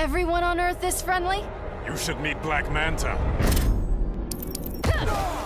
everyone on Earth this friendly? You should meet Black Manta.